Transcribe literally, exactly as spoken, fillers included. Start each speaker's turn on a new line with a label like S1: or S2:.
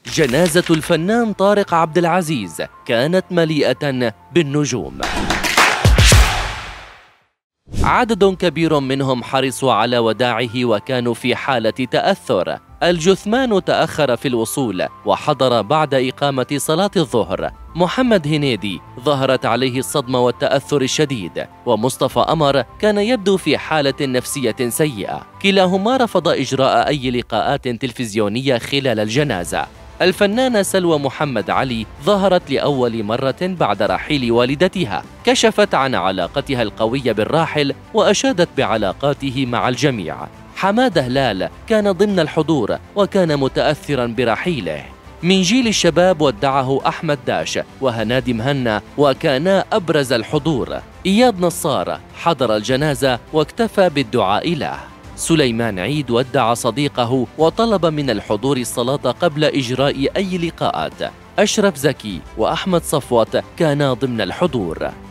S1: جنازة الفنان طارق عبد العزيز كانت مليئة بالنجوم. عدد كبير منهم حرصوا على وداعه وكانوا في حالة تأثر. الجثمان تأخر في الوصول وحضر بعد إقامة صلاة الظهر. محمد هنيدي ظهرت عليه الصدمة والتأثر الشديد، ومصطفى قمر كان يبدو في حالة نفسية سيئة. كلاهما رفض إجراء أي لقاءات تلفزيونية خلال الجنازة. الفنانة سلوى محمد علي ظهرت لأول مرة بعد رحيل والدتها، كشفت عن علاقتها القوية بالراحل وأشادت بعلاقاته مع الجميع. حمادة هلال كان ضمن الحضور وكان متأثرا برحيله. من جيل الشباب ودعه أحمد داش وهنادي مهنا وكانا أبرز الحضور. إياد نصار حضر الجنازة واكتفى بالدعاء له. سليمان عيد ودع صديقه وطلب من الحضور الصلاة قبل إجراء أي لقاءات. أشرف زكي وأحمد صفوت كانا ضمن الحضور.